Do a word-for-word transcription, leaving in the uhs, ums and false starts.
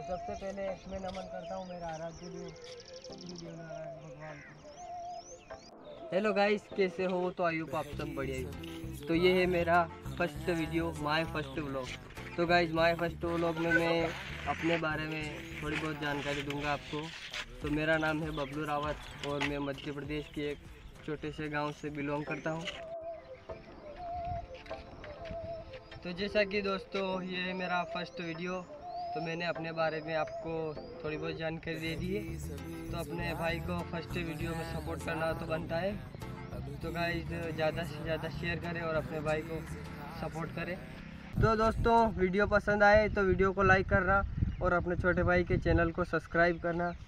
सबसे पहले मैं नमन करता हूँ मेरा आराध्य देव देव नारायण भगवान को। हेलो गाइस, कैसे हो? तो आई होप आप सब बढ़िया ही। तो ये है मेरा first video, my first vlog. तो गाइस, माय फर्स्ट व्लॉग में मैं अपने बारे में थोड़ी बहुत जानकारी दूंगा आपको। तो मेरा नाम है बबलू रावत और मैं मध्य प्रदेश के एक छोटे से गांव से बिलोंग करता हूं। तो जैसा कि दोस्तों, ये है मेरा फर्स्ट वीडियो। तो मैंने अपने बारे में आपको थोड़ी बहुत जानकारी दे दी है। तो अपने भाई को फर्स्ट वीडियो में सपोर्ट करना तो बनता है। तो गाइस, ज़्यादा से ज़्यादा शेयर करें और अपने भाई को सपोर्ट करें। तो दोस्तों, वीडियो पसंद आए तो वीडियो को लाइक करना और अपने छोटे भाई के चैनल को सब्सक्राइब करना।